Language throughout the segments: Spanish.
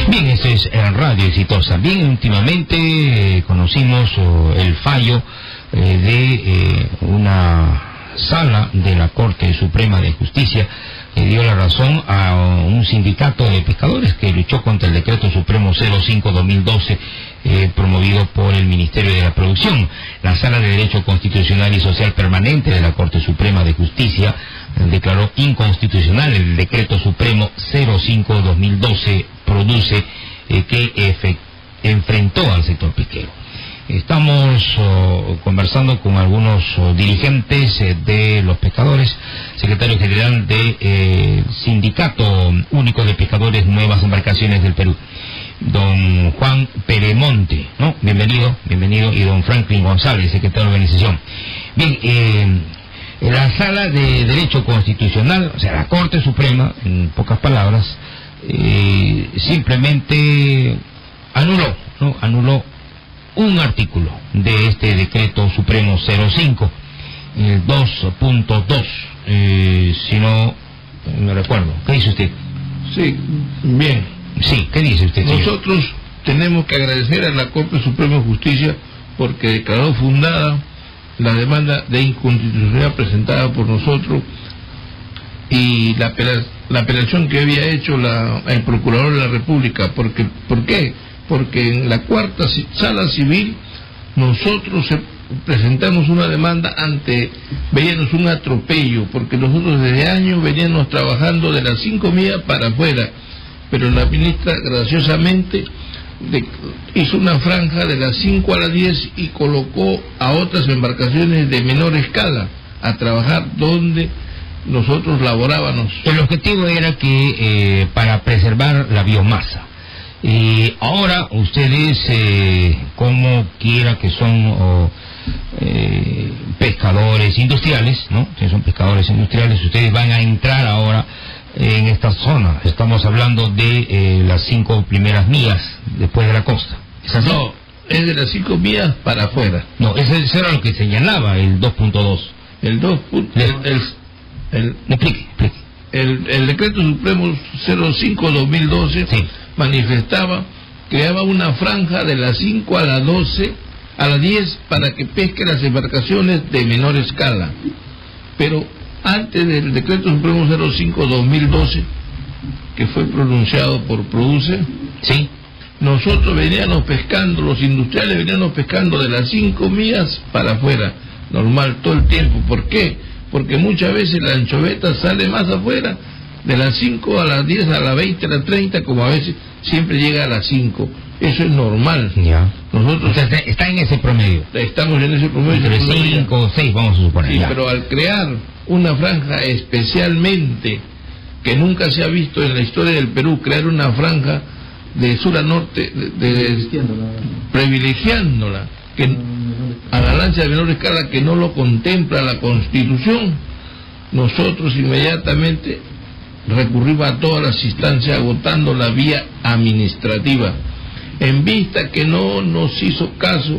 Bien, esto es Radio Exitosa. Bien, últimamente conocimos el fallo de una sala de la Corte Suprema de Justicia que dio la razón a un sindicato de pescadores que luchó contra el Decreto Supremo 05-2012 promovido por el Ministerio de la Producción. La Sala de Derecho Constitucional y Social Permanente de la Corte Suprema de Justicia declaró inconstitucional el Decreto Supremo 05-2012 produce que enfrentó al sector pesquero. Estamos conversando con algunos dirigentes de los pescadores, secretario general de Sindicato Único de Pescadores Nuevas Embarcaciones del Perú, don Juan Peremonte, ¿no? Bienvenido, y don Franklin González, secretario de organización. Bien, la Sala de Derecho Constitucional, o sea, la Corte Suprema, en pocas palabras, simplemente anuló un artículo de este Decreto Supremo 05, el 2.2, si no me recuerdo. ¿Qué dice usted? Sí, bien. Sí, ¿qué dice usted, señor? Nosotros tenemos que agradecer a la Corte Suprema de Justicia porque declaró fundada la demanda de inconstitucionalidad presentada por nosotros y la apelación que había hecho el Procurador de la República. ¿Por qué? Porque en la cuarta sala civil nosotros presentamos una demanda veíamos un atropello, porque nosotros desde años veníamos trabajando de las 5 millas para afuera, pero la ministra graciosamente hizo una franja de las 5 a las 10 y colocó a otras embarcaciones de menor escala a trabajar donde nosotros laborábamos. El objetivo era que para preservar la biomasa. Y ahora ustedes, como quiera que son pescadores industriales, ¿no? Que son pescadores industriales, ustedes van a entrar ahora en esta zona. Estamos hablando de las 5 primeras millas después de la costa. ¿Es así? No, es de las 5 millas para afuera. No, eso era lo que señalaba el 2.2. El 2. Explique. El Decreto Supremo 05-2012 sí. Manifestaba, creaba una franja de las 5 a las 12, a las 10 para que pesquen las embarcaciones de menor escala. Pero antes del Decreto Supremo 05-2012, que fue pronunciado por Produce, sí, nosotros veníamos pescando, los industriales veníamos pescando de las 5 millas para afuera, normal todo el tiempo. ¿Por qué? Porque muchas veces la anchoveta sale más afuera, de las 5 a las 10, a las 20, a las 30, como a veces siempre llega a las 5. Eso es normal. Ya. Nosotros está en ese promedio. Estamos en ese promedio. Entre 5 o 6, vamos a suponer. Sí, ya. Pero al crear una franja especialmente, que nunca se ha visto en la historia del Perú, crear una franja de sur a norte, privilegiándola, que a la lancha de menor escala, que no lo contempla la Constitución, nosotros inmediatamente recurrimos a todas las instancias agotando la vía administrativa. En vista que no nos hizo caso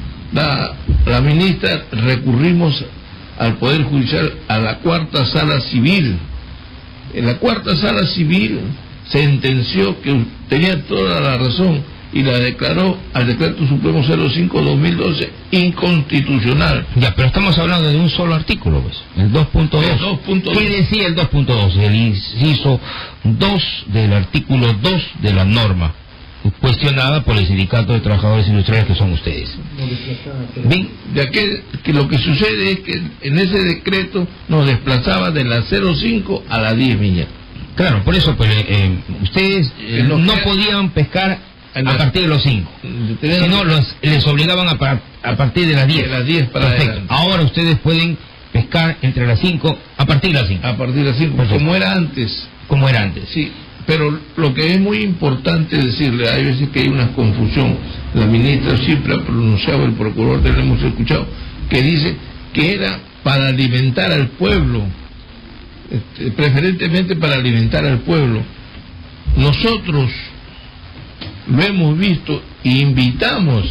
la ministra, recurrimos al Poder Judicial, a la cuarta sala civil. En la cuarta sala civil sentenció que tenía toda la razón y la declaró al Decreto Supremo 05-2012 inconstitucional. Ya, pero estamos hablando de un solo artículo, pues, el 2.2. ¿Qué decía el 2.2? El inciso 2 del artículo 2 de la norma, cuestionada por el Sindicato de Trabajadores Industriales, que son ustedes. Bien, ya que lo que sucede es que en ese decreto nos desplazaba de las 05 a las 10 millas. Claro, por eso, pues, ustedes no podían pescar a partir de los 5, sino les obligaban a partir de las 10. De las 10 para perfecto. adelante. Ahora ustedes pueden pescar entre las 5, a partir de las 5. A partir de las 5, como era antes. Como era antes. Sí, pero lo que es muy importante decirle, hay veces que hay una confusión. La ministra siempre ha pronunciado, el procurador lo hemos escuchado, que dice que era para alimentar al pueblo, preferentemente para alimentar al pueblo. Nosotros lo hemos visto e invitamos,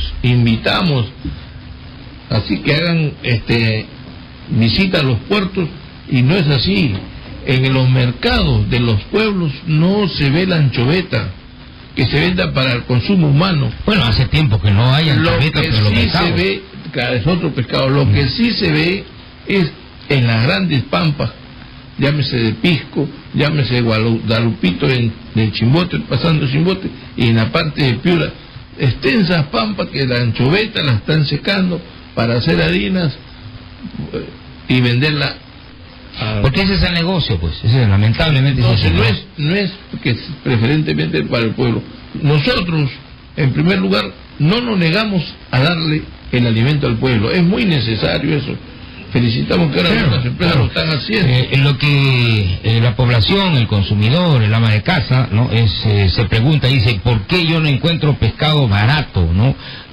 así que hagan visita a los puertos, y no es así. En los mercados de los pueblos no se ve la anchoveta. que se venda para el consumo humano. Bueno, hace tiempo que no hay anchovetas en los mercados. Se ve, claro, es otro pescado. Lo que sí se ve es en las grandes pampas, llámese de Pisco, llámese de Guadalupito, en Chimbote, pasando Chimbote, y en la parte de Piura, extensas pampas que la anchoveta la están secando para hacer harinas y venderla. Porque ese es el negocio, pues, ese, lamentablemente. Entonces no es que es preferentemente para el pueblo. Nosotros, en primer lugar, no nos negamos a darle el alimento al pueblo. Es muy necesario eso. Felicitamos que ahora las empresas lo están haciendo. En lo que la población, el consumidor, el ama de casa, ¿no? Se pregunta, dice, ¿por qué yo no encuentro pescado barato, ¿no?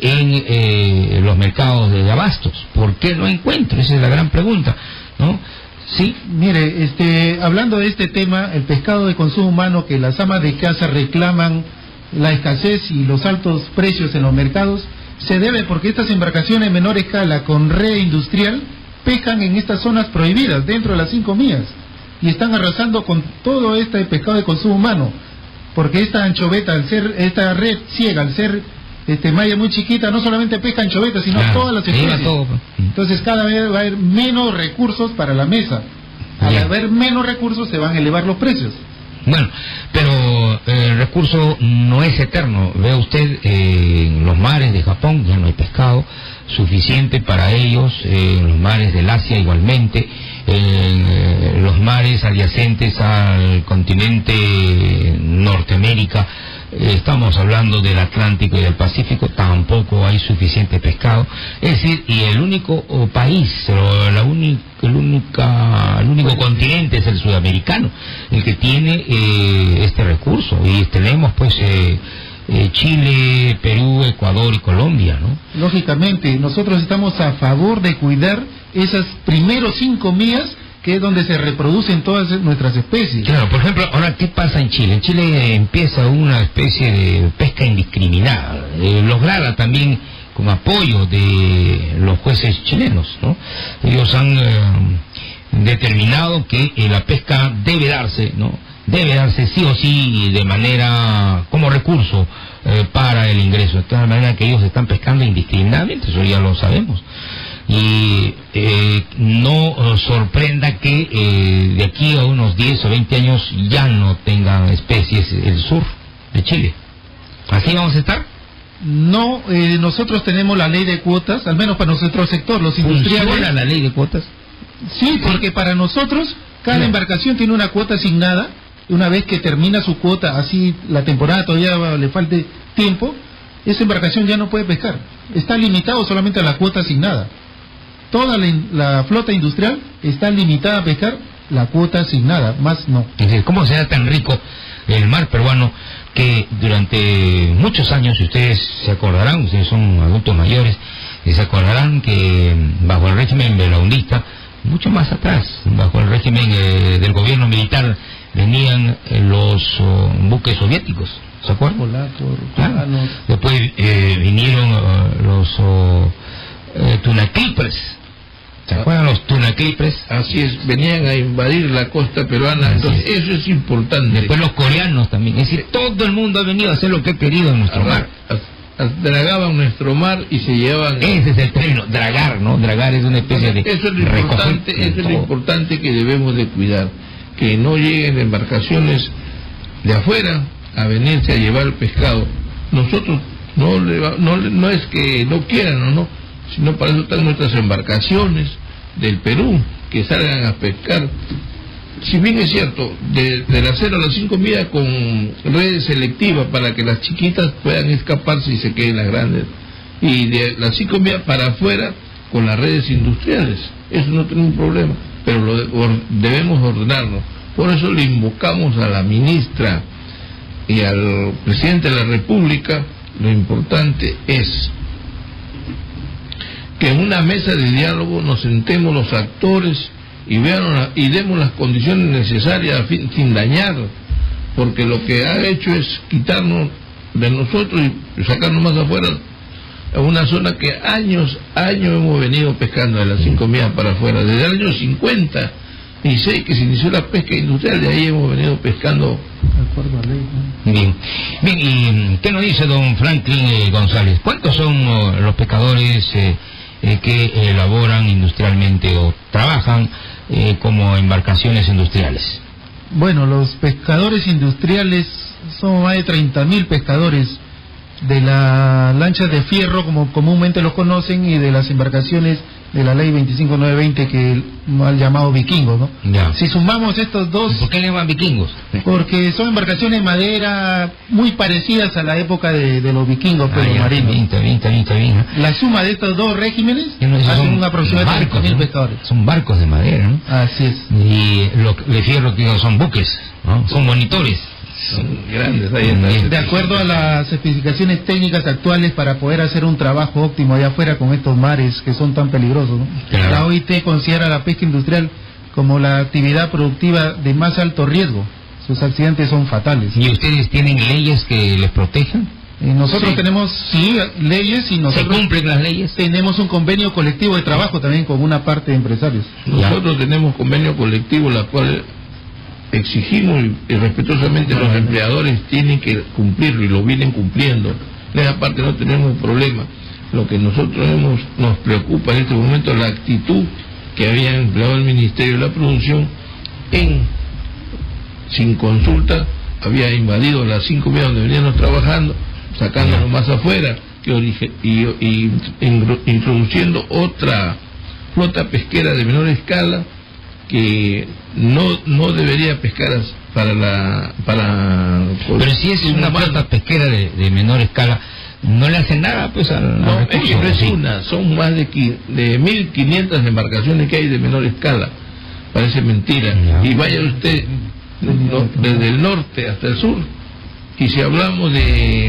En los mercados de abastos? ¿Por qué no encuentro? Esa es la gran pregunta, ¿no? Sí, mire, hablando de este tema, el pescado de consumo humano, que las amas de casa reclaman la escasez y los altos precios en los mercados, se debe porque estas embarcaciones en menor escala con red industrial pescan en estas zonas prohibidas, dentro de las 5 millas, y están arrasando con todo este pescado de consumo humano, porque esta anchoveta, esta red ciega, al ser malla muy chiquita, no solamente pesca anchoveta, sino todas las especies. Entonces cada vez va a haber menos recursos para la mesa. Al haber menos recursos se van a elevar los precios. Bueno, pero el recurso no es eterno. Vea usted, en los mares de Japón ya no hay pescado suficiente para ellos, en los mares del Asia igualmente, en los mares adyacentes al continente Norteamérica, estamos hablando del Atlántico y del Pacífico, tampoco hay suficiente pescado. Es decir, y el único país, el único continente es el sudamericano, el que tiene este recurso, y tenemos pues Chile, Perú, Ecuador y Colombia, ¿no? Lógicamente, nosotros estamos a favor de cuidar esas primeros 5 millas, que es donde se reproducen todas nuestras especies. Claro, por ejemplo, ahora, ¿qué pasa en Chile? En Chile empieza una especie de pesca indiscriminada, lograda también con apoyo de los jueces chilenos, ¿no? Ellos han determinado que la pesca debe darse, ¿no? Debe darse sí o sí de manera como recurso para el ingreso, de tal manera que ellos están pescando indiscriminadamente, eso ya lo sabemos. Y no sorprenda que de aquí a unos 10 o 20 años ya no tengan especies el sur de Chile. ¿Así vamos a estar? No, nosotros tenemos la ley de cuotas, al menos para nuestro sector, los industriales. ¿Funciona la ley de cuotas? Sí, porque para nosotros cada embarcación tiene una cuota asignada. Una vez que termina su cuota, así la temporada todavía le falte tiempo, esa embarcación ya no puede pescar. Está limitado solamente a la cuota asignada. Toda la flota industrial está limitada a pescar la cuota asignada, más no. ¿Cómo será tan rico el mar peruano que durante muchos años, ustedes se acordarán, ustedes son adultos mayores, y se acordarán que bajo el régimen belaundista, mucho más atrás, bajo el régimen del gobierno militar, venían los buques soviéticos, ¿se acuerdan? Polacos, rumanos. Después vinieron los Tunaclipres, ¿se acuerdan los Tunaclipres? Así es, venían a invadir la costa peruana, entonces eso es importante. Después los coreanos también, es decir, todo el mundo ha venido a hacer lo que ha querido en nuestro mar. Dragaban nuestro mar y se llevaban... Ese es el término, dragar, ¿no? Dragar es una especie de... Eso es lo importante que debemos de cuidar, que no lleguen embarcaciones de afuera a venirse a llevar el pescado. Nosotros no es que no quieran o no, sino para eso están nuestras embarcaciones del Perú, que salgan a pescar. Si bien es cierto, de las 0 a las 5 millas con redes selectivas para que las chiquitas puedan escaparse y se queden las grandes, y de las 5 millas para afuera con las redes industriales, eso no tiene un problema, pero debemos ordenarlo. Por eso le invocamos a la ministra y al presidente de la República. Lo importante es que en una mesa de diálogo nos sentemos los actores y demos las condiciones necesarias sin dañar, porque lo que ha hecho es quitarnos de nosotros y sacarnos más afuera a una zona que años hemos venido pescando de las 5 millas para afuera, desde el año 56 que se inició la pesca industrial, de ahí hemos venido pescando acuerdo a ley, ¿no? Bien, bien, ¿y qué nos dice don Franklin González? ¿Cuántos son los pescadores que elaboran industrialmente o trabajan como embarcaciones industriales? Bueno, los pescadores industriales son más de 30.000 pescadores de las lanchas de fierro, como comúnmente los conocen, y de las embarcaciones de la ley 25920 que mal llamado vikingos, ¿no? Ya. Si sumamos estos dos... ¿Por qué le llaman vikingos? Porque son embarcaciones de madera muy parecidas a la época de los vikingos, pero marinos. Está bien. La suma de estos dos regímenes No, hacen un aproximado de 30.000 pescadores. Son barcos de madera, ¿no? Así es. Y lo de fierro que son buques, ¿no? Son monitores. Son grandes ahí en De acuerdo a las especificaciones técnicas actuales para poder hacer un trabajo óptimo allá afuera con estos mares que son tan peligrosos, ¿no? Claro. La OIT considera la pesca industrial como la actividad productiva de más alto riesgo. Sus accidentes son fatales. ¿Y ustedes tienen leyes que les protejan? Nosotros Sí. tenemos, leyes, y ¿Se nosotros cumplen las leyes? tenemos un convenio colectivo de trabajo también con una parte de empresarios. Nosotros tenemos convenio colectivo, la cual exigimos y respetuosamente los empleadores tienen que cumplirlo y lo vienen cumpliendo. En esa parte no tenemos problema. Lo que nosotros nos preocupa en este momento es la actitud que había empleado el Ministerio de la Producción sin consulta, había invadido las 5 vías donde veníamos trabajando, sacándonos más afuera y introduciendo otra flota pesquera de menor escala que no debería pescar Pero si es una flota pesquera de menor escala, no le hacen nada pues al no, recurso, es ¿sí? son más de 1.500 embarcaciones que hay de menor escala. Parece mentira. Ya. Y vaya usted desde el norte hasta el sur, y si hablamos de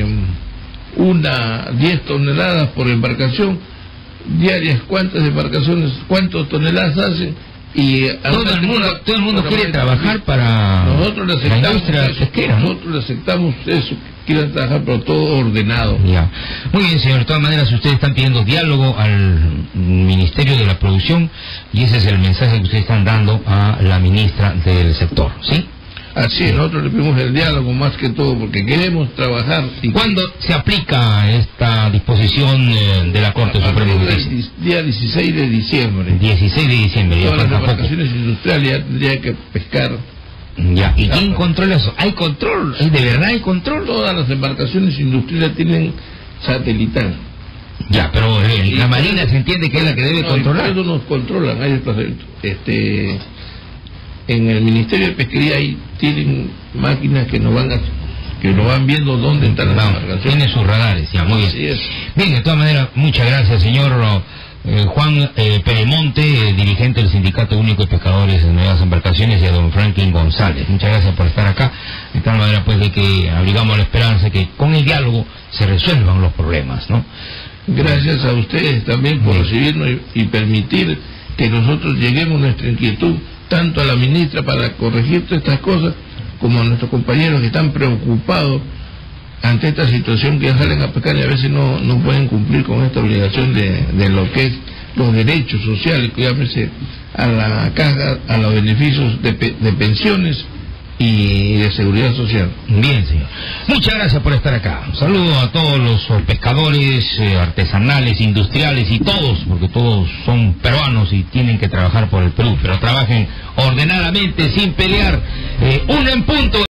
10 toneladas por embarcación diarias, ¿cuántas toneladas hacen? Y todo el mundo quiere trabajar para nosotros le la industria pesquera, ¿no? nosotros le aceptamos eso, quieren trabajar, pero todo ordenado. Ya. Muy bien, señor. De todas maneras, ustedes están pidiendo diálogo al Ministerio de la Producción y ese es el mensaje que ustedes están dando a la ministra del sector, ¿sí? Así es, nosotros le pedimos el diálogo más que todo porque queremos trabajar. Y ¿cuándo se aplica esta disposición de la Corte Suprema de Justicia? El día 16 de diciembre. 16 de diciembre, ya Todas las falta poco. embarcaciones industriales ya tendrían que pescar. Ya. ¿Y quién controla eso? ¿Hay control? ¿De verdad hay control? Todas las embarcaciones industriales tienen satelital. Ya, pero la Marina se entiende que es la que debe controlar. Eso nos controlan. En el Ministerio de Pesquería tienen máquinas que nos van viendo dónde están las embarcaciones. Tiene sus radares, ya, muy bien. Así es. Bien, de todas maneras, muchas gracias, señor Juan Peremonte, dirigente del Sindicato Único de Pescadores de Nuevas Embarcaciones, y a don Franklin González. Muchas gracias por estar acá. De tal manera, pues, de que abrigamos la esperanza que con el diálogo se resuelvan los problemas, ¿no? Gracias a ustedes también por recibirnos y permitir que nosotros lleguemos nuestra inquietud tanto a la ministra para corregir todas estas cosas, como a nuestros compañeros que están preocupados ante esta situación, que salen a pescar y a veces no pueden cumplir con esta obligación de lo que es los derechos sociales, que llámese a la caja, a los beneficios de pensiones y de seguridad social. Bien, señor. Muchas gracias por estar acá. Un saludo a todos los pescadores artesanales, industriales y todos, porque todos son peruanos y tienen que trabajar por el Perú, pero trabajen ordenadamente, sin pelear. 1 en punto.